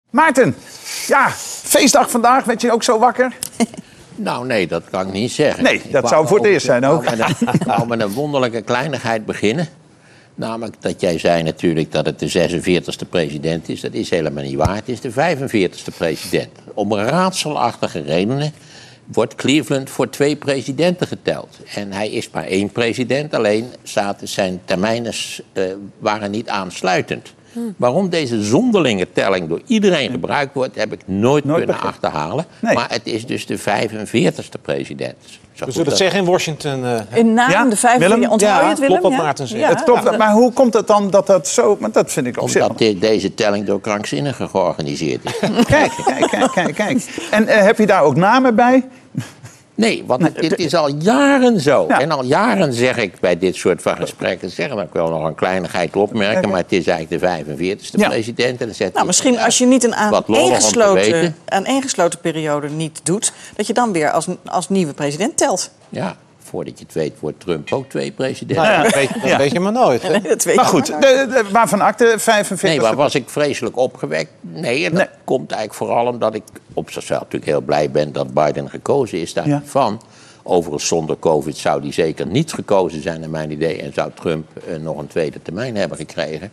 Maarten, ja, feestdag vandaag. Werd je ook zo wakker? Nou, nee, dat kan ik niet zeggen. Nee, dat zou voor het eerst zijn ook. Ik wou met een wonderlijke kleinigheid beginnen. Namelijk dat jij zei natuurlijk dat het de 46e president is. Dat is helemaal niet waar. Het is de 45e president. Om raadselachtige redenen wordt Cleveland voor 2 presidenten geteld. En hij is maar 1 president, alleen zijn termijnen waren niet aansluitend. Waarom deze zonderlinge telling door iedereen gebruikt wordt, heb ik nooit kunnen achterhalen. Nee. Maar het is dus de 45e president. We zullen het zeggen in Washington. In naam de 45e, onthoud je het, Willem? Klopt wat Maarten zegt. Ja, het klopt, maar hoe komt het dan dat dat zo... Want dat vind ik op zich... Omdat deze telling door krankzinnigen georganiseerd is. Kijk. En heb je daar ook namen bij? Nee, want dit is al jaren zo. Ja. En al jaren zeg ik bij dit soort van gesprekken... zeg dat ik wel nog een kleinigheid opmerken... maar het is eigenlijk de 45e president. En dan misschien als je niet een aaneengesloten periode niet doet... dat je dan weer als nieuwe president telt. Ja, voordat je het weet wordt Trump ook 2 presidenten. Nou, dat weet je maar nooit. Hè? Nee, maar goed, waarvan akte 45? Nee, waar was ik vreselijk opgewekt? Nee, dat komt eigenlijk vooral omdat ik op zichzelf natuurlijk heel blij ben... dat Biden gekozen is, daar niet van. Overigens, zonder COVID zou die zeker niet gekozen zijn, naar mijn idee... en zou Trump nog een tweede termijn hebben gekregen.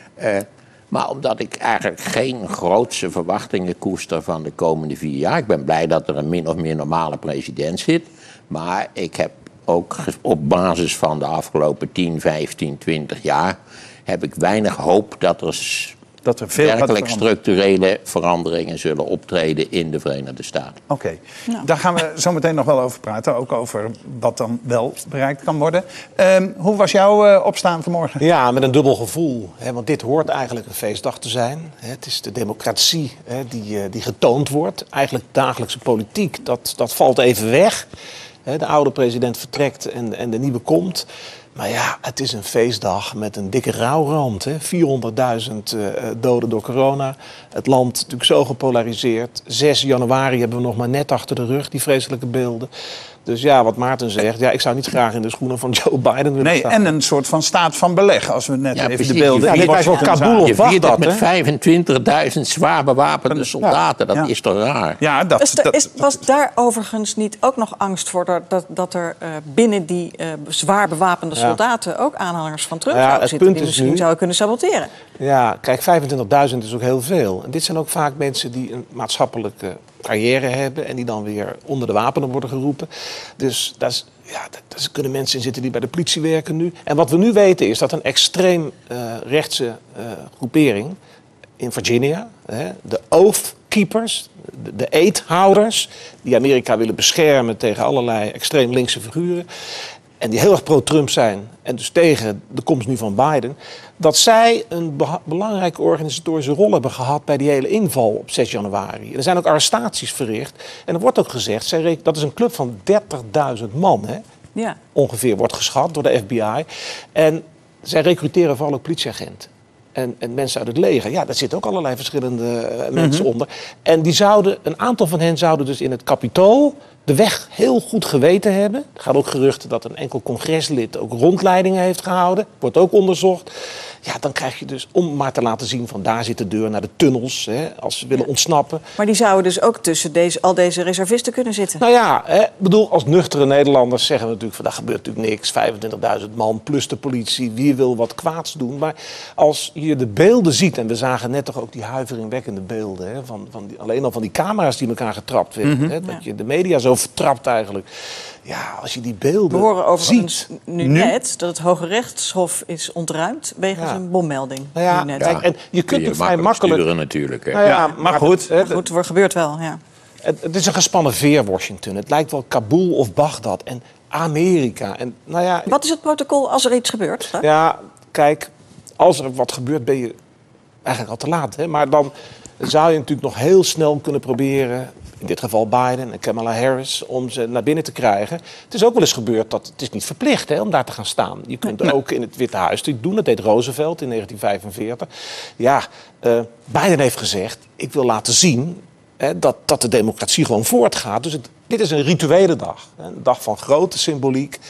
Maar omdat ik eigenlijk geen grootse verwachtingen koester van de komende 4 jaar... ik ben blij dat er een min of meer normale president zit... maar ik heb ook op basis van de afgelopen 10, 15, 20 jaar... heb ik weinig hoop dat er veel werkelijk structurele veranderingen zullen optreden in de Verenigde Staten. Oké. Daar gaan we zo meteen nog wel over praten. Ook over wat dan wel bereikt kan worden. Hoe was jouw opstaan vanmorgen? Ja, met een dubbel gevoel. Hè, want dit hoort eigenlijk een feestdag te zijn. Het is de democratie die getoond wordt. Eigenlijk dagelijkse politiek, dat valt even weg. De oude president vertrekt en de nieuwe komt. Maar ja, het is een feestdag met een dikke rouwrand. 400.000 doden door corona. Het land natuurlijk zo gepolariseerd. 6 januari hebben we nog maar net achter de rug, die vreselijke beelden. Dus ja, wat Maarten zegt, ik zou niet graag in de schoenen van Joe Biden willen staan. En een soort van staat van beleg, als we net even de beelden... dit was wel Kabul of Bagdad, met 25.000 zwaar bewapende soldaten, dat is toch raar? Ja, was daar overigens niet ook nog angst voor... dat er binnen die zwaar bewapende soldaten ook aanhangers van Trump zouden zitten... die misschien zouden kunnen saboteren? Ja, kijk, 25.000 is ook heel veel. En dit zijn ook vaak mensen die een maatschappelijke carrière hebben... en die dan weer onder de wapenen worden geroepen. Dus daar kunnen mensen in zitten die bij de politie werken nu. En wat we nu weten is dat een extreem rechtse groepering in Virginia... de Oath Keepers, de eedhouders... die Amerika willen beschermen tegen allerlei extreem linkse figuren... en die heel erg pro-Trump zijn en dus tegen de komst nu van Biden... dat zij een belangrijke organisatorische rol hebben gehad bij die hele inval op 6 januari. En er zijn ook arrestaties verricht. En er wordt ook gezegd, dat is een club van 30.000 man, ongeveer wordt geschat door de FBI. En zij recruteren vooral ook politieagenten. En mensen uit het leger. Ja, daar zitten ook allerlei verschillende mensen onder. En een aantal van hen zouden dus in het Capitool de weg heel goed geweten hebben. Er gaat ook geruchten dat een enkel congreslid ook rondleidingen heeft gehouden. Wordt ook onderzocht. Ja, dan krijg je dus, om maar te laten zien van daar zit de deur naar de tunnels, als ze willen ontsnappen. Maar die zouden dus ook tussen al deze reservisten kunnen zitten? Nou ja, bedoel, als nuchtere Nederlanders zeggen we natuurlijk van daar gebeurt natuurlijk niks. 25.000 man plus de politie, wie wil wat kwaads doen. Maar als je de beelden ziet, en we zagen net toch ook die huiveringwekkende beelden, alleen al van die camera's die elkaar getrapt werden. Dat je de media zo vertrapt eigenlijk. Ja, als je die beelden we horen overigens nu net dat het Hoge Rechtshof is ontruimd wegens een bommelding. Nou ja, net. Kijk, en je kunt het vrij makkelijk sturen natuurlijk. Maar goed. Het gebeurt wel, ja. Het is een gespannen veer, Washington. Het lijkt wel Kabul of Bagdad en Amerika. En, wat is het protocol als er iets gebeurt? Hè? Ja, kijk, als er wat gebeurt ben je eigenlijk al te laat. Maar dan zou je natuurlijk nog heel snel kunnen proberen... in dit geval Biden en Kamala Harris, om ze naar binnen te krijgen. Het is ook wel eens gebeurd dat het is niet verplicht om daar te gaan staan. Je kunt ook in het Witte Huis doen. Dat deed Roosevelt in 1945. Ja, Biden heeft gezegd, ik wil laten zien dat de democratie gewoon voortgaat. Dus dit is een rituele dag. Een dag van grote symboliek.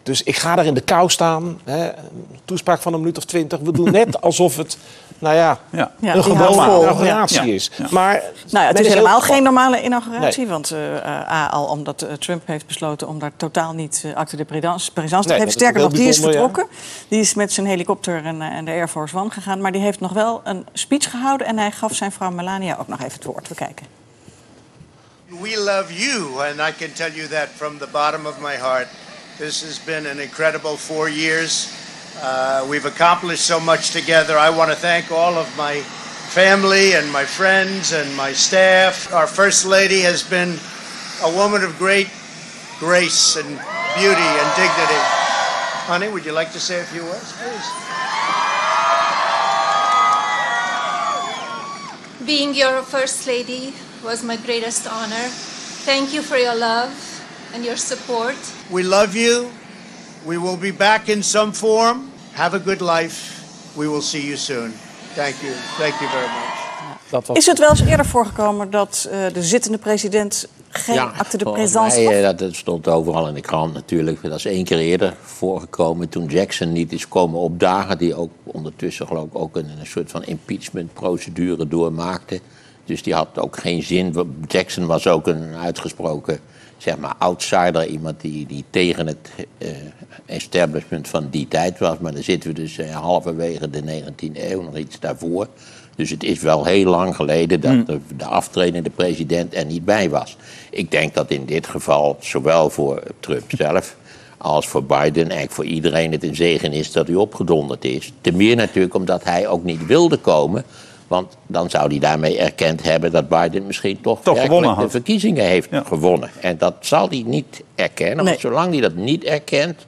Dus ik ga daar in de kou staan. Hè, een toespraak van 1 minuut of 20. We doen net alsof het een gewone inauguratie is. Ja. Maar het is helemaal geen normale inauguratie. Nee. Want al omdat Trump heeft besloten om daar totaal niet acte de présence te geven. Sterker nog, die is vertrokken. Ja. Die is met zijn helikopter en de Air Force One gegaan. Maar die heeft nog wel een speech gehouden. En hij gaf zijn vrouw Melania ook nog even het woord. We kijken. We love you, and I can tell you that from the bottom of my heart. This has been an incredible 4 years. We've accomplished so much together. I want to thank all of my family and my friends and my staff. Our First Lady has been a woman of great grace and beauty and dignity. Honey, would you like to say a few words, please? Being your First Lady was my greatest honor. Thank you for your love and your support. We love you. We will be back in some form. Have a good life. We will see you soon. Thank you. Thank you very much. Is het wel eens eerder voorgekomen dat de zittende president geen acte de présence had? Dat stond overal in de krant natuurlijk. Dat is 1 keer eerder voorgekomen toen Jackson niet is komen opdagen. Die ook ondertussen geloof ik ook een soort van impeachmentprocedure doormaakte. Dus die had ook geen zin. Jackson was ook een uitgesproken outsider. Iemand die tegen het establishment van die tijd was. Maar dan zitten we dus halverwege de 19e eeuw, nog iets daarvoor. Dus het is wel heel lang geleden dat de aftredende president er niet bij was. Ik denk dat in dit geval, zowel voor Trump zelf als voor Biden, eigenlijk voor iedereen het een zegen is dat hij opgedonderd is. Ten meer natuurlijk omdat hij ook niet wilde komen. Want dan zou hij daarmee erkend hebben dat Biden misschien toch werkelijk de verkiezingen heeft gewonnen. En dat zal hij niet erkennen. Nee. Want zolang hij dat niet erkent,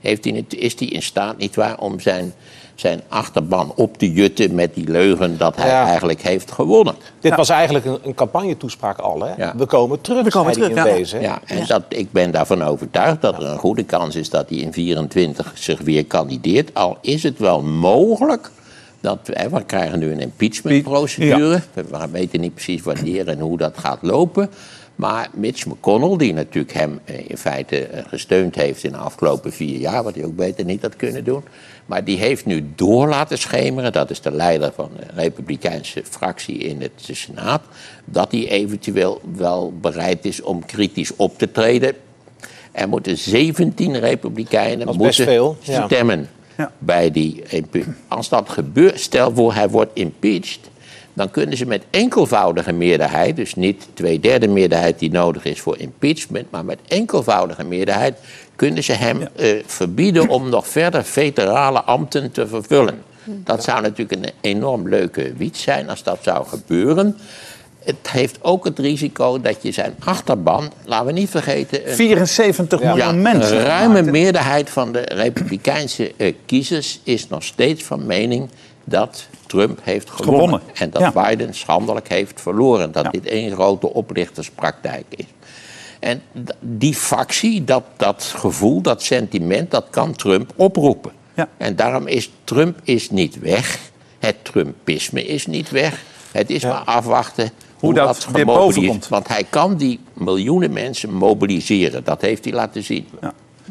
is hij in staat nietwaar om zijn achterban op te jutten met die leugen dat hij eigenlijk heeft gewonnen. Dit was eigenlijk een campagnetoespraak al, hè? Ja. We komen terug, in deze. Ja, en ik ben daarvan overtuigd dat er een goede kans is dat hij in 2024 zich weer kandideert. Al is het wel mogelijk dat we krijgen nu een impeachmentprocedure. We weten niet precies wanneer en hoe dat gaat lopen. Maar Mitch McConnell, die natuurlijk hem in feite gesteund heeft in de afgelopen 4 jaar, wat hij ook beter niet had kunnen doen. Maar die heeft nu door laten schemeren, dat is de leider van de Republikeinse fractie in de Senaat, dat hij eventueel wel bereid is om kritisch op te treden. Er moeten 17 Republikeinen stemmen. Ja. Bij die als dat gebeurt, stel voor hij wordt impeached, dan kunnen ze met enkelvoudige meerderheid, dus niet 2/3 meerderheid die nodig is voor impeachment, maar met enkelvoudige meerderheid kunnen ze hem verbieden om nog verder federale ambten te vervullen. Dat zou natuurlijk een enorm leuke wiet zijn als dat zou gebeuren. Het heeft ook het risico dat je zijn achterban, laten we niet vergeten, 74 miljoen mensen. Een ruime meerderheid van de Republikeinse kiezers is nog steeds van mening dat Trump heeft gewonnen. En dat Biden schandelijk heeft verloren. Dat dit één grote oplichterspraktijk is. En die factie, dat gevoel, dat sentiment, dat kan Trump oproepen. Ja. En daarom is Trump niet weg. Het Trumpisme is niet weg. Het is maar afwachten hoe dat weer boven komt. Want hij kan die miljoenen mensen mobiliseren. Dat heeft hij laten zien. Ja.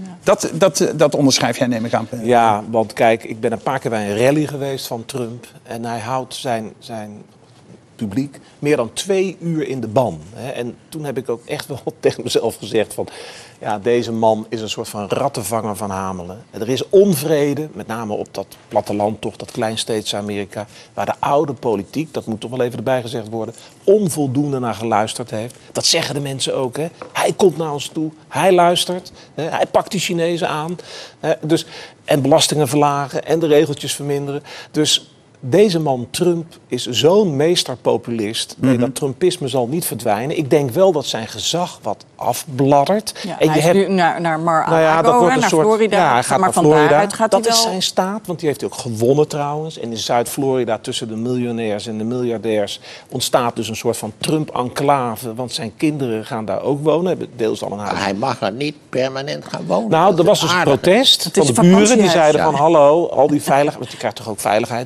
Dat onderschrijf jij, neem ik aan. Ja, want kijk, ik ben een paar keer bij een rally geweest van Trump. En hij houdt zijn publiek meer dan 2 uur in de ban. En toen heb ik ook echt wel tegen mezelf gezegd van, ja, deze man is een soort van rattenvanger van Hamelen. Er is onvrede, met name op dat platteland toch, dat kleinsteedse Amerika, waar de oude politiek, dat moet toch wel even erbij gezegd worden, onvoldoende naar geluisterd heeft. Dat zeggen de mensen ook, hè. Hij komt naar ons toe, hij luistert, hij pakt die Chinezen aan. En belastingen verlagen en de regeltjes verminderen. Dus deze man Trump is zo'n meesterpopulist. Nee, dat Trumpisme zal niet verdwijnen. Ik denk wel dat zijn gezag wat afbladdert. Ja, en hij is nu naar Mar-a-Lago, naar Florida. Ja, hij gaat naar Florida. Dat is zijn staat, want die heeft hij ook gewonnen trouwens. En in Zuid-Florida tussen de miljonairs en de miljardairs ontstaat dus een soort van Trump-enclave. Want zijn kinderen gaan daar ook wonen, hebben deels al een huis. Hij mag er niet permanent gaan wonen. Nou, er was dus een protest van de buren. Die zeiden van hallo, al die veiligheid. Want je krijgt toch ook veiligheid als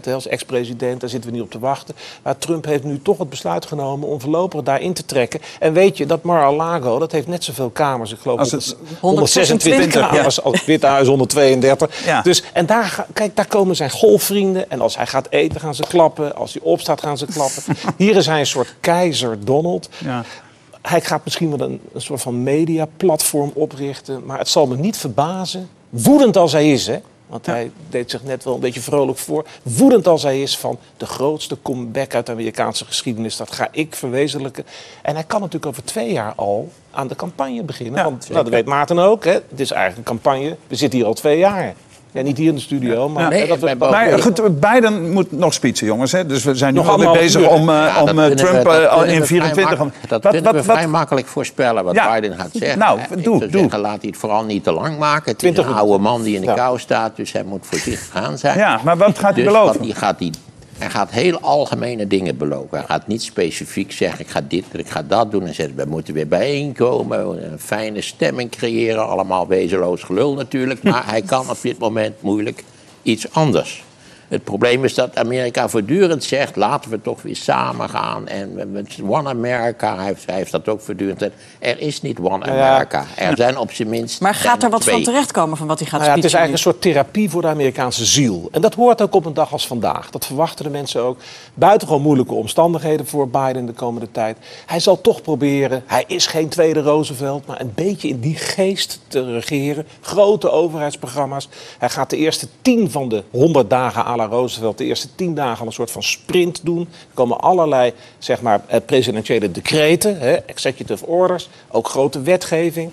ex-president, daar zitten we niet op te wachten. Maar Trump heeft nu toch het besluit genomen om voorlopig daarin te trekken. En weet je, dat Mar-a-Lago, dat heeft net zoveel kamers. Ik geloof het 126 kamers als het Witte Huis 132. Ja. Dus, en daar komen zijn golfvrienden. En als hij gaat eten, gaan ze klappen. Als hij opstaat, gaan ze klappen. Hier is hij een soort keizer Donald. Ja. Hij gaat misschien wel een soort van mediaplatform oprichten. Maar het zal me niet verbazen, woedend als hij is, hè. Want hij deed zich net wel een beetje vrolijk voor. Woedend als hij is van de grootste comeback uit de Amerikaanse geschiedenis. Dat ga ik verwezenlijken. En hij kan natuurlijk over 2 jaar al aan de campagne beginnen. Ja, want dat weet Maarten ook. Hè. Het is eigenlijk een campagne. We zitten hier al 2 jaar. Ja, niet hier in de studio, maar... Maar goed, Biden moet nog speechen, jongens. Hè? Dus we zijn nu alweer bezig om Trump in 24... Dat kunnen we vrij makkelijk voorspellen wat Biden gaat zeggen. Nou, zeggen, laat hij het vooral niet te lang maken. Het is een oude man die in de kou staat, dus hij moet voorzichtig gaan zijn. Ja, maar wat gaat hij beloven? Hij gaat heel algemene dingen beloven. Hij gaat niet specifiek zeggen, ik ga dit en ik ga dat doen. En zeggen, we moeten weer bijeenkomen, een fijne stemming creëren. Allemaal wezenloos gelul natuurlijk. Maar hij kan op dit moment moeilijk iets anders. Het probleem is dat Amerika voortdurend zegt, laten we toch weer samen gaan. En One America, hij heeft dat ook voortdurend. Er is niet One America. Er zijn op zijn minst... Maar gaat er wat van terechtkomen van wat hij gaat speechen? Het is eigenlijk een soort therapie voor de Amerikaanse ziel. En dat hoort ook op een dag als vandaag. Dat verwachten de mensen ook. Buitengewoon moeilijke omstandigheden voor Biden de komende tijd. Hij zal toch proberen, hij is geen tweede Roosevelt, maar een beetje in die geest te regeren. Grote overheidsprogramma's. Hij gaat de eerste 10 van de 100 dagen à la Roosevelt de eerste 10 dagen al een soort van sprint doen. Er komen allerlei, zeg maar, presidentiële decreten, executive orders, ook grote wetgeving.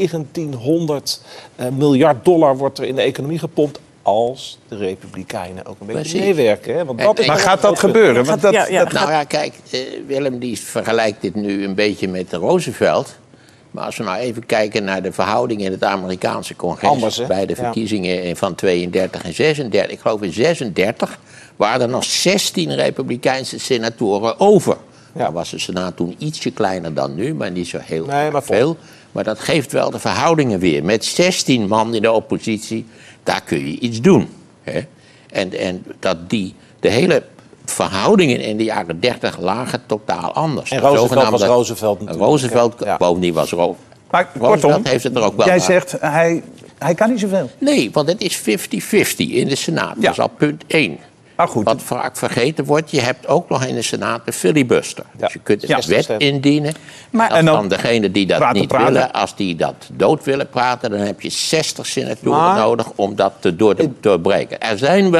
1900 miljard dollar wordt er in de economie gepompt. Als de Republikeinen ook een beetje meewerken. Hè? Want dat is maar gaat dat gebeuren? Want nou ja, kijk, Willem die vergelijkt dit nu een beetje met Roosevelt. Maar als we nou even kijken naar de verhoudingen in het Amerikaanse congres... bij de verkiezingen van 32 en 36... ik geloof in 36 waren er nog 16 Republikeinse senatoren over. Ja. Nou was de Senaat toen ietsje kleiner dan nu, maar niet zo heel veel. Maar dat geeft wel de verhoudingen weer. Met 16 man in de oppositie, daar kun je iets doen. Hè? En dat de hele... verhoudingen in de jaren 30 lagen totaal anders. En Roosevelt was Roosevelt natuurlijk. Roosevelt, bovendien was Roosevelt. Maar kortom, heeft het er ook wel jij zegt, hij kan niet zoveel. Nee, want het is 50-50 in de Senaat. Dat is al punt 1. Maar goed, wat vaak vergeten wordt, je hebt ook nog in de Senaat de filibuster. Dus je kunt een wet indienen. En dan degene die dat niet willen, als die dat dood willen praten... dan heb je 60 senatoren nodig om dat te doorbreken. Er zijn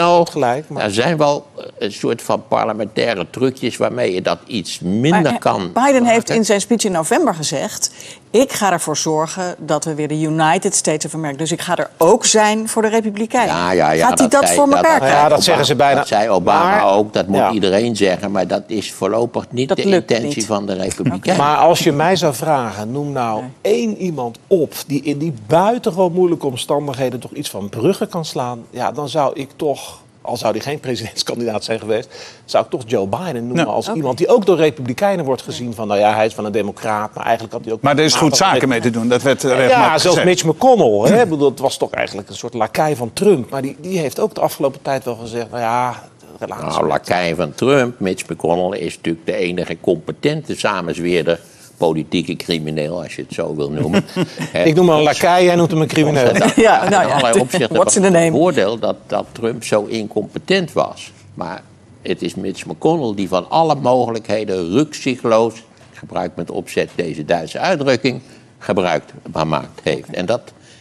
wel een soort van parlementaire trucjes... waarmee je dat iets minder kan Biden heeft in zijn speech in november gezegd... ik ga ervoor zorgen dat we weer de United States of America... dus ik ga er ook zijn voor de Republikeinen. Gaat hij dat voor elkaar krijgen? Ja, dat zeggen ze bijna. Dat zei Obama ook, dat moet iedereen zeggen... maar dat is voorlopig niet de intentie van de Republikeinen. Maar als je mij zou vragen, noem nou 1 iemand op... die in die buitengewoon moeilijke omstandigheden... toch iets van bruggen kan slaan... ja, dan zou ik toch... al zou hij geen presidentskandidaat zijn geweest... zou ik toch Joe Biden noemen als iemand die ook door Republikeinen wordt gezien... van, nou ja, hij is van een democraat, maar eigenlijk had hij ook... Maar er is goed zaken mee te doen, dat werd zelfs Mitch McConnell, hè, dat was toch eigenlijk een soort lakai van Trump... maar die heeft ook de afgelopen tijd wel gezegd, nou ja... lakai van Trump, Mitch McConnell is natuurlijk de enige competente samenzweerder... politieke crimineel, als je het zo wil noemen. Ik noem hem een lakai, jij noemt hem een crimineel. In allerlei opzichten het voordeel dat Trump zo incompetent was. Maar het is Mitch McConnell die van alle mogelijkheden rukzichtloos... ik gebruik met opzet deze Duitse uitdrukking... gebruik gemaakt heeft. En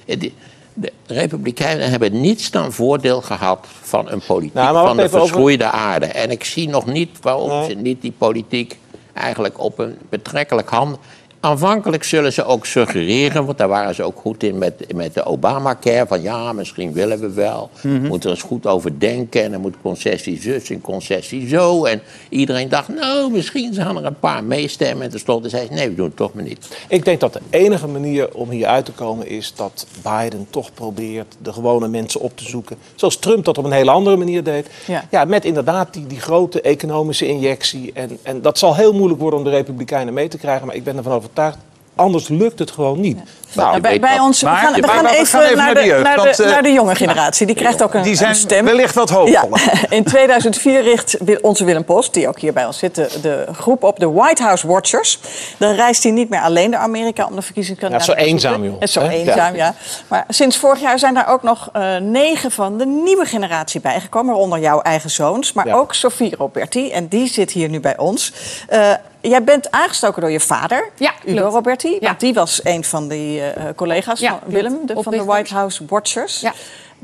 de Republikeinen hebben niets dan voordeel gehad... van een politiek van de verschroeide aarde. En ik zie nog niet waarom ze niet die politiek... eigenlijk op een betrekkelijk hand. Aanvankelijk zullen ze ook suggereren... want daar waren ze ook goed in met de Obamacare... van ja, misschien willen we wel. Moeten er eens goed over denken... en dan moet concessie zus en concessie zo. En iedereen dacht, nou, misschien gaan er een paar meestemmen... en tenslotte zei ze, nee, we doen het toch maar niet. Ik denk dat de enige manier om hier uit te komen... is dat Biden toch probeert de gewone mensen op te zoeken. Zoals Trump dat op een hele andere manier deed. Ja, met inderdaad die grote economische injectie. En dat zal heel moeilijk worden om de Republikeinen mee te krijgen... maar ik ben ervan overtuigd Anders lukt het gewoon niet. Bij ons, we gaan even naar de jonge generatie. Die krijgt ook een zijn stem. Wellicht wat hoopvoller. Ja. In 2004 richt onze Willem Post, die ook hier bij ons zit, de groep op, de White House Watchers. Dan reist hij niet meer alleen naar Amerika om de verkiezingskandidaten te zoeken. Zo eenzaam, joh. Het is zo eenzaam, ja. Maar sinds vorig jaar zijn daar ook nog 9 van de nieuwe generatie bijgekomen. Waaronder jouw eigen zoons, maar ook Sophie Roberti. En die zit hier nu bij ons. Jij bent aangestoken door je vader, Udo Roberti. Want die was een van die collega's van Willem, van de White House Watchers. Ja.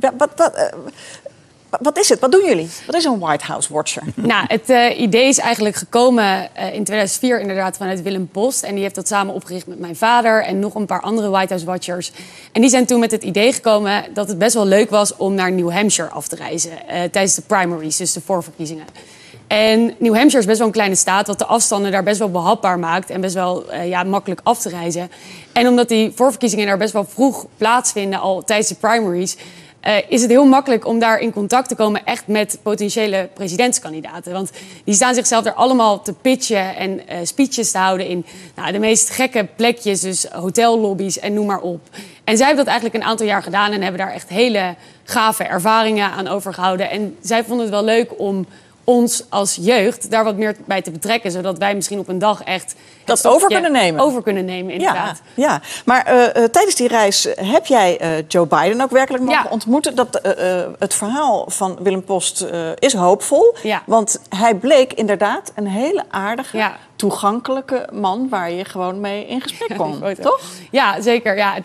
Wat is het? Wat doen jullie? Wat is een White House Watcher? Nou, het idee is eigenlijk gekomen in 2004 inderdaad vanuit Willem Post. En die heeft dat samen opgericht met mijn vader en nog een paar andere White House Watchers. En die zijn toen met het idee gekomen dat het best wel leuk was om naar New Hampshire af te reizen. Tijdens de primaries, dus de voorverkiezingen. En New Hampshire is best wel een kleine staat, wat de afstanden daar best wel behapbaar maakt en best wel makkelijk af te reizen. En omdat die voorverkiezingen daar best wel vroeg plaatsvinden, al tijdens de primaries, is het heel makkelijk om daar in contact te komen echt met potentiële presidentskandidaten. Want die staan zichzelf er allemaal te pitchen en speeches te houden in de meest gekke plekjes, dus hotellobby's en noem maar op. En zij hebben dat eigenlijk een aantal jaar gedaan en hebben daar echt hele gave ervaringen aan overgehouden. En zij vonden het wel leuk om ons als jeugd daar wat meer bij te betrekken, zodat wij misschien op een dag echt dat over kunnen nemen. Inderdaad. Ja. Maar tijdens die reis heb jij Joe Biden ook werkelijk mogen ontmoeten. Het verhaal van Willem Post is hoopvol. Ja. Want hij bleek inderdaad een hele aardige, toegankelijke man waar je gewoon mee in gesprek kon. Toch? Ja, zeker. Ja,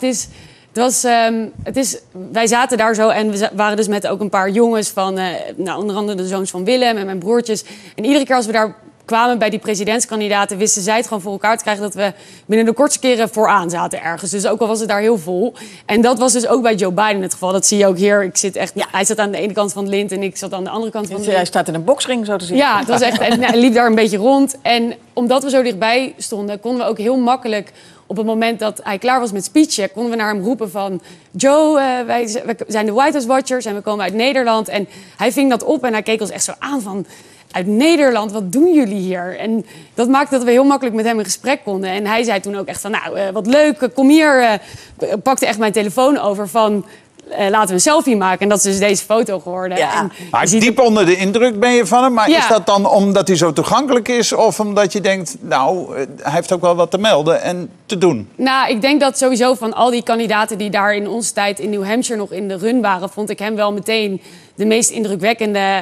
wij zaten daar zo en we waren dus met ook een paar jongens van, onder andere de zoons van Willem en mijn broertjes. En iedere keer als we daar kwamen bij die presidentskandidaten, wisten zij het gewoon voor elkaar te krijgen dat we binnen de kortste keren vooraan zaten ergens. Dus ook al was het daar heel vol. En dat was dus ook bij Joe Biden het geval. Dat zie je ook hier. Hij zat aan de ene kant van het lint en ik zat aan de andere kant van het lint. Hij staat in een boksring, zo te zien. Ja, het was echt. En hij liep daar een beetje rond. En omdat we zo dichtbij stonden, konden we ook heel makkelijk, op het moment dat hij klaar was met speechen, konden we naar hem roepen van Joe, wij zijn de White House Watchers en we komen uit Nederland. En hij ving dat op en hij keek ons echt zo aan van, uit Nederland, wat doen jullie hier? En dat maakte dat we heel makkelijk met hem in gesprek konden. En hij zei toen ook echt van, wat leuk, kom hier. Pakte echt mijn telefoon over van, laten we een selfie maken. En dat is dus deze foto geworden. Ja. En maar diep onder de indruk ben je van hem. Maar is dat dan omdat hij zo toegankelijk is? Of omdat je denkt, hij heeft ook wel wat te melden en te doen? Nou, ik denk dat sowieso van al die kandidaten die daar in onze tijd in New Hampshire nog in de run waren, vond ik hem wel meteen de meest indrukwekkende.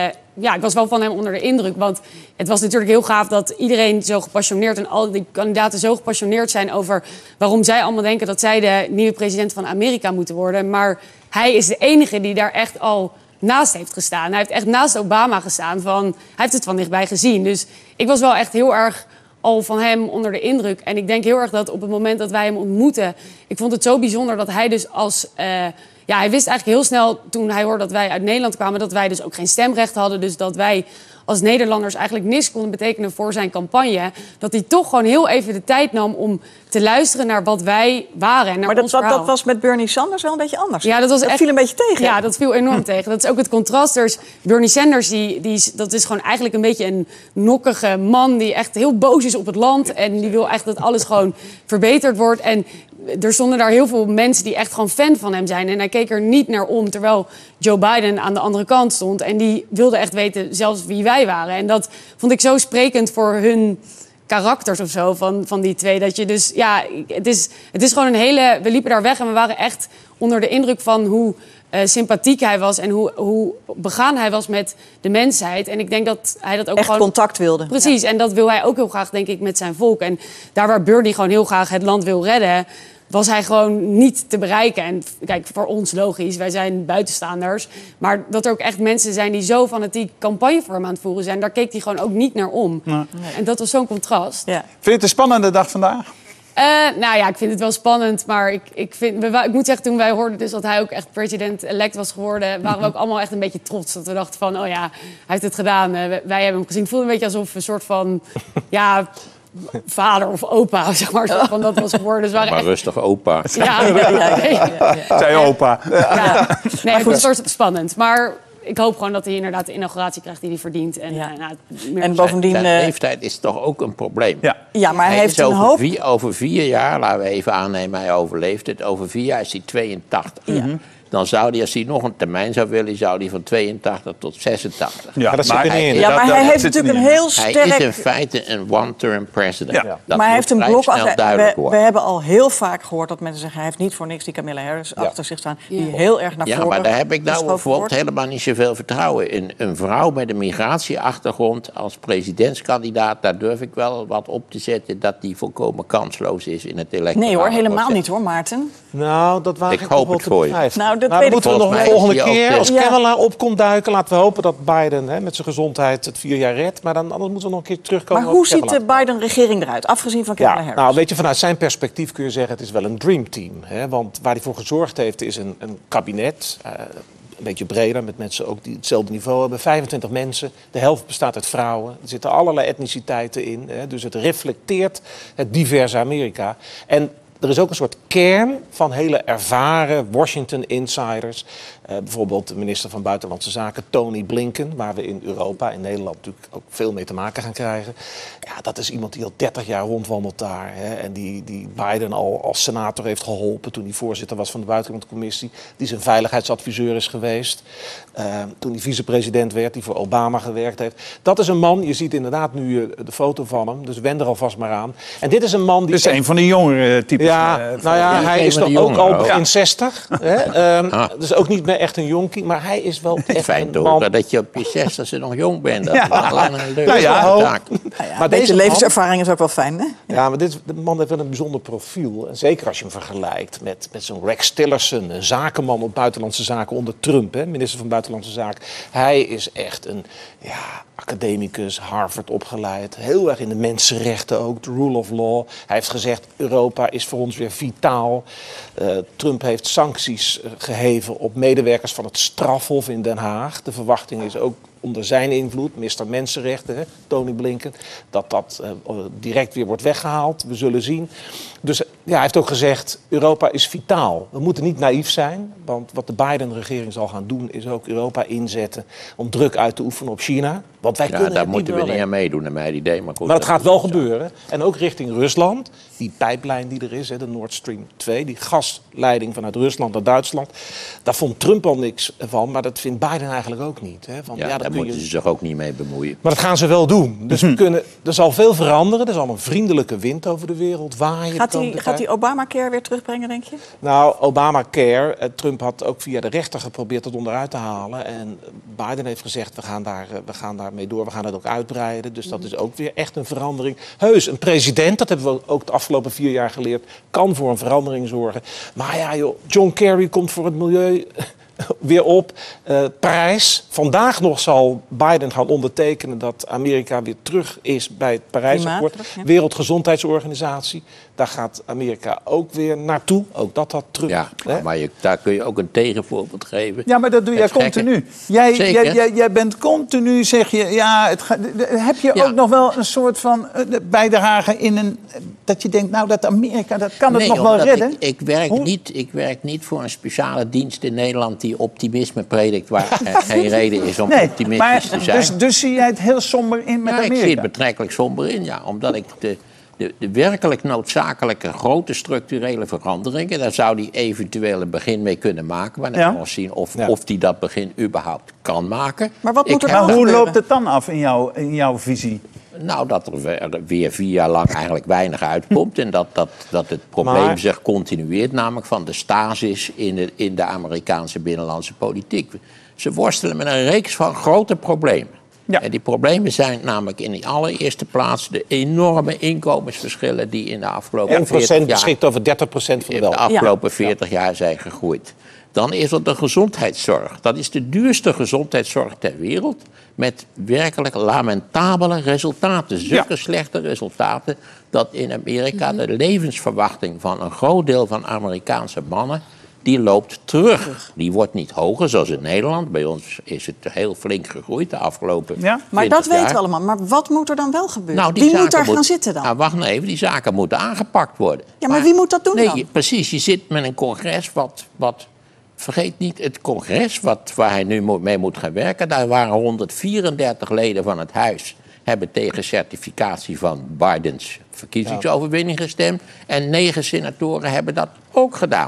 Ik was wel van hem onder de indruk. Want het was natuurlijk heel gaaf dat iedereen zo gepassioneerd en al die kandidaten zo gepassioneerd zijn over waarom zij allemaal denken dat zij de nieuwe president van Amerika moeten worden. Maar hij is de enige die daar echt al naast heeft gestaan. Hij heeft echt naast Obama gestaan. Hij heeft het van dichtbij gezien. Dus ik was wel echt heel erg al van hem onder de indruk. En ik denk heel erg dat op het moment dat wij hem ontmoetten, ik vond het zo bijzonder dat hij dus als hij wist eigenlijk heel snel toen hij hoorde dat wij uit Nederland kwamen, dat wij dus ook geen stemrecht hadden. Dus dat wij als Nederlanders eigenlijk niks konden betekenen voor zijn campagne. Dat hij toch gewoon heel even de tijd nam om te luisteren naar wat wij waren. En naar maar dat was met Bernie Sanders wel een beetje anders. Ja, dat viel een beetje tegen. Ja, dat viel enorm tegen. Dat is ook het contrast. Dus Bernie Sanders, dat is gewoon eigenlijk een beetje een nokkige man die echt heel boos is op het land. En die wil echt dat alles gewoon verbeterd wordt. En er stonden daar heel veel mensen die echt gewoon fan van hem zijn. En hij keek er niet naar om, terwijl Joe Biden aan de andere kant stond. En die wilde echt weten zelfs wie wij waren. En dat vond ik zo sprekend voor hun karakters of zo van die twee. Dat je dus, het is gewoon een hele. We liepen daar weg en we waren echt onder de indruk van hoe sympathiek hij was en hoe begaan hij was met de mensheid. En ik denk dat hij dat ook echt gewoon contact wilde. Precies, en dat wil hij ook heel graag, denk ik, met zijn volk. En daar waar Bernie gewoon heel graag het land wil redden, was hij gewoon niet te bereiken. En kijk, voor ons logisch, wij zijn buitenstaanders. Maar dat er ook echt mensen zijn die zo fanatiek campagne voor hem aan het voeren zijn, daar keek hij gewoon ook niet naar om. Nee. En dat was zo'n contrast. Ja. Vind je het een spannende dag vandaag? Ik vind het wel spannend. Maar ik moet zeggen, toen wij hoorden dus dat hij ook echt president-elect was geworden, waren we ook allemaal echt een beetje trots. Dat we dachten van, oh ja, hij heeft het gedaan. Wij hebben hem gezien. Het voelde een beetje alsof een soort van, vader of opa, zeg maar. Zo van dat was geworden. Dus maar rustig opa. Zei opa. Nee, het was een soort spannend. Maar ik hoop gewoon dat hij inderdaad de inauguratie krijgt die hij verdient. En bovendien... Zijn leeftijd is toch ook een probleem. Ja, maar hij heeft een hoop... Over 4 jaar, laten we even aannemen, hij overleeft het. Over 4 jaar is hij 82. Ja. Dan zou hij, als hij nog een termijn zou willen, zou hij van 82 tot 86. Ja, dat zit er niet in. Maar hij heeft natuurlijk een heel sterk... Hij is in feite een one-term president. Ja. Dat maar hij heeft een blok we hebben al heel vaak gehoord dat mensen zeggen... hij heeft niet voor niks die Kamala Harris achter zich staan... die heel erg naar voren... Ja, maar daar heb ik nou bijvoorbeeld helemaal niet zoveel vertrouwen in. Een vrouw met een migratieachtergrond als presidentskandidaat... daar durf ik wel wat op te zetten... dat die volkomen kansloos is in het electorale Nee hoor, helemaal niet hoor, Maarten. Nou, dat waag ik hoop het voor je. Dat moeten we nog een volgende keer. Als Kamala op komt duiken, laten we hopen dat Biden met zijn gezondheid het 4 jaar redt. Maar anders moeten we nog een keer terugkomen. Maar hoe ziet de Biden-regering eruit, afgezien van Kamala Harris? Nou, weet je, vanuit zijn perspectief kun je zeggen, het is wel een dreamteam. Want waar hij voor gezorgd heeft, is een kabinet. Een beetje breder, met mensen ook die hetzelfde niveau hebben. 25 mensen, de helft bestaat uit vrouwen. Er zitten allerlei etniciteiten in. Dus het reflecteert het diverse Amerika. En er is ook een soort kern van hele ervaren Washington-insiders. Bijvoorbeeld de minister van Buitenlandse Zaken, Tony Blinken... waar we in Europa, in Nederland natuurlijk ook veel mee te maken gaan krijgen. Ja, dat is iemand die al 30 jaar rondwandelt daar. En die Biden al als senator heeft geholpen... toen hij voorzitter was van de Buitenlandcommissie. Die zijn veiligheidsadviseur is geweest. Toen hij vicepresident werd, die voor Obama gewerkt heeft. Dat is een man, je ziet inderdaad nu de foto van hem... dus wend er alvast maar aan. En dit is een man die... Dus een van de jongere types. Ja, hij is nog ook al begin 60. Dus ook niet meer echt een jonkie, maar hij is wel echt fijn een man. Dat je op je 60e nog jong bent. Dat is een leuke taak. Maar deze levenservaring is ook wel fijn, hè? Ja, maar de man heeft wel een bijzonder profiel. En zeker als je hem vergelijkt met zo'n Rex Tillerson, een zakenman op buitenlandse zaken onder Trump, minister van Buitenlandse Zaken. Hij is echt een academicus, Harvard opgeleid, heel erg in de mensenrechten ook, de rule of law. Hij heeft gezegd, Europa is voor ons weer vitaal. Trump heeft sancties geheven op medewerkers van het strafhof in Den Haag. De verwachting is ook onder zijn invloed, minister Mensenrechten, Tony Blinken, dat direct weer wordt weggehaald. We zullen zien. Dus hij heeft ook gezegd, Europa is vitaal. We moeten niet naïef zijn, want wat de Biden-regering zal gaan doen... is ook Europa inzetten om druk uit te oefenen op China. Want wij kunnen daar moeten we niet aan meedoen, naar mijn idee. Maar het gaat wel gebeuren. En ook richting Rusland. Die pijplijn die er is, de Nord Stream 2, die gasleiding vanuit Rusland naar Duitsland. Daar vond Trump al niks van, maar dat vindt Biden eigenlijk ook niet. Want, daar moeten ze zich ook niet mee bemoeien. Maar dat gaan ze wel doen. Dus er zal veel veranderen. Er zal een vriendelijke wind over de wereld waaien. Gaat die Obamacare weer terugbrengen, denk je? Nou, Obamacare, Trump had ook via de rechter geprobeerd het onderuit te halen. En Biden heeft gezegd, we gaan daarmee door, we gaan het ook uitbreiden. Dus dat is ook weer echt een verandering. Heus, een president, dat hebben we ook de afgelopen 4 jaar geleerd, kan voor een verandering zorgen. Maar ja, joh, John Kerry komt voor het milieu weer op. Parijs. Vandaag nog zal Biden gaan ondertekenen dat Amerika weer terug is bij het Parijsakkoord. Wereldgezondheidsorganisatie. Daar gaat Amerika ook weer naartoe. Ook dat terug. Ja, maar daar kun je ook een tegenvoorbeeld geven. Ja, maar dat doe jij continu. Jij bent continu, zeg je... heb je ook nog wel een soort van bijdrage in een... dat je denkt, nou, dat Amerika, dat kan het nog wel redden? Ik werk niet voor een speciale dienst in Nederland die optimisme predikt, waar er geen reden is om optimistisch te zijn. Dus zie jij het heel somber in met Amerika? Ik zie het betrekkelijk somber in, omdat ik de werkelijk noodzakelijke grote structurele veranderingen, daar zou die eventueel een begin mee kunnen maken. Maar dan gaan we zien of die dat begin überhaupt kan maken. Maar hoe loopt het dan af in jouw visie? Nou, dat er weer 4 jaar lang eigenlijk weinig uitkomt. En dat het probleem zich continueert, namelijk van de stasis in de Amerikaanse binnenlandse politiek. Ze worstelen met een reeks van grote problemen. Ja. En die problemen zijn namelijk in de allereerste plaats de enorme inkomensverschillen die in de afgelopen 40 jaar... 1% beschikt over 30% van de welvaart. De afgelopen 40 jaar zijn gegroeid. Dan is er de gezondheidszorg. Dat is de duurste gezondheidszorg ter wereld. Met werkelijk lamentabele resultaten. Zulke slechte resultaten dat in Amerika de levensverwachting van een groot deel van Amerikaanse mannen, die loopt terug. Die wordt niet hoger, zoals in Nederland. Bij ons is het heel flink gegroeid de afgelopen 20 jaar. Maar dat weten we allemaal. Maar wat moet er dan wel gebeuren? Wie moet daar gaan zitten dan? Nou, wacht nou even, die zaken moeten aangepakt worden. Ja, maar wie moet dat doen dan? Precies, je zit met een congres wat vergeet niet het congres waar hij nu mee moet gaan werken. Daar waren 134 leden van het huis hebben tegen certificatie van Bidens verkiezingsoverwinning gestemd. En 9 senatoren hebben dat ook gedaan.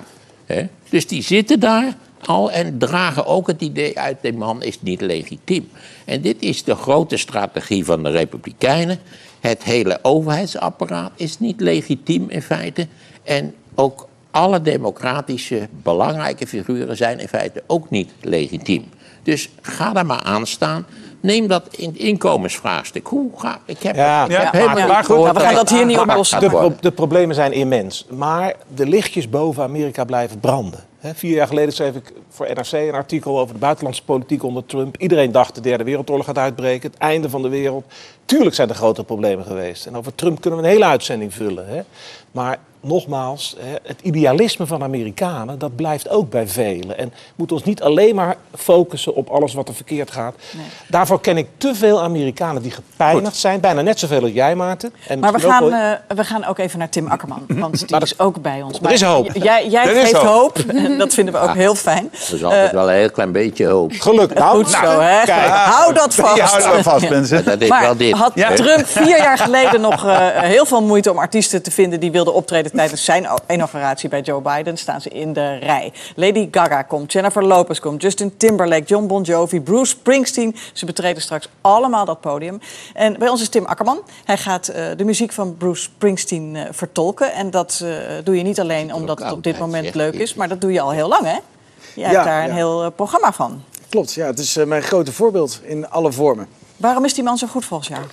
Dus die zitten daar al en dragen ook het idee uit, die man is niet legitiem. En dit is de grote strategie van de Republikeinen. Het hele overheidsapparaat is niet legitiem in feite. En ook alle democratische belangrijke figuren zijn in feite ook niet legitiem. Dus ga daar maar aan staan. Neem dat in het inkomensvraagstuk. Ik heb maar goed, we gaan dat hier niet oplossen. De problemen zijn immens. Maar de lichtjes boven Amerika blijven branden. 4 jaar geleden schreef ik voor NRC een artikel over de buitenlandse politiek onder Trump. Iedereen dacht de Derde Wereldoorlog gaat uitbreken, het einde van de wereld. Tuurlijk zijn er grote problemen geweest. En over Trump kunnen we een hele uitzending vullen. Maar nogmaals, het idealisme van Amerikanen, dat blijft ook bij velen. En we moeten ons niet alleen maar focussen op alles wat er verkeerd gaat. Nee. Daarvoor ken ik te veel Amerikanen die gepijnigd zijn. Bijna net zoveel als jij, Maarten. En maar we gaan ook even naar Tim Akkerman, want die is ook bij ons. Er is hoop. Jij geeft hoop. En dat vinden we ook heel fijn. Er is altijd wel een heel klein beetje hoop. Gelukkig. Goed zo, hè? Kijk, hou dat vast. Die houden we vast, mensen. Dat is wel dit. Had Trump 4 jaar geleden nog heel veel moeite om artiesten te vinden die wilden optreden tijdens zijn inauguratie bij Joe Biden, staan ze in de rij. Lady Gaga komt, Jennifer Lopez komt, Justin Timberlake, John Bon Jovi, Bruce Springsteen. Ze betreden straks allemaal dat podium. En bij ons is Tim Akkerman. Hij gaat de muziek van Bruce Springsteen vertolken. En dat doe je niet alleen omdat het op dit moment leuk is, maar dat doe je al heel lang, hè? Je hebt daar een heel programma van. Klopt, ja. Het is mijn grote voorbeeld in alle vormen. Waarom is die man zo goed volgens jou?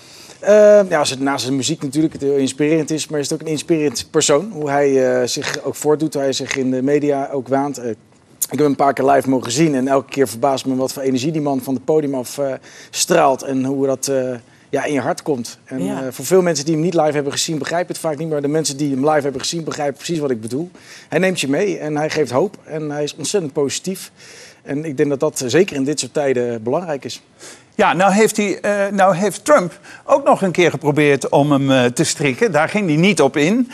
Als het naast zijn muziek natuurlijk het heel inspirerend is, maar is het ook een inspirerend persoon. Hoe hij zich ook voordoet, hoe hij zich in de media ook waant. Ik heb hem een paar keer live mogen zien en elke keer verbaast me wat voor energie die man van het podium af straalt. En hoe dat in je hart komt. En voor veel mensen die hem niet live hebben gezien begrijpen het vaak niet, maar de mensen die hem live hebben gezien begrijpen precies wat ik bedoel. Hij neemt je mee en hij geeft hoop en hij is ontzettend positief. En ik denk dat dat zeker in dit soort tijden belangrijk is. Ja, nou heeft Trump ook nog een keer geprobeerd om hem te strikken. Daar ging hij niet op in.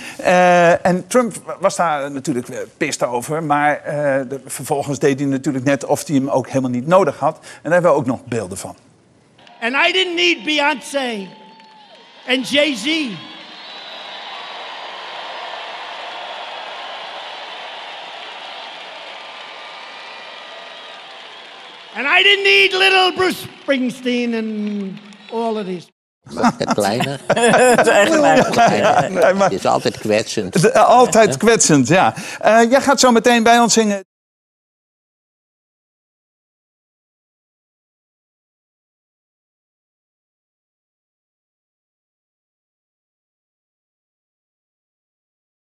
En Trump was daar natuurlijk pist over. Maar vervolgens deed hij natuurlijk net of hij hem ook helemaal niet nodig had. En daar hebben we ook nog beelden van. And I didn't need Beyoncé and Jay-Z. And I didn't need little Bruce Springsteen and all of these. Het kleiner. Het is echt kleiner. Het is altijd kwetsend. Altijd kwetsend, ja. Jij gaat zo meteen bij ons zingen.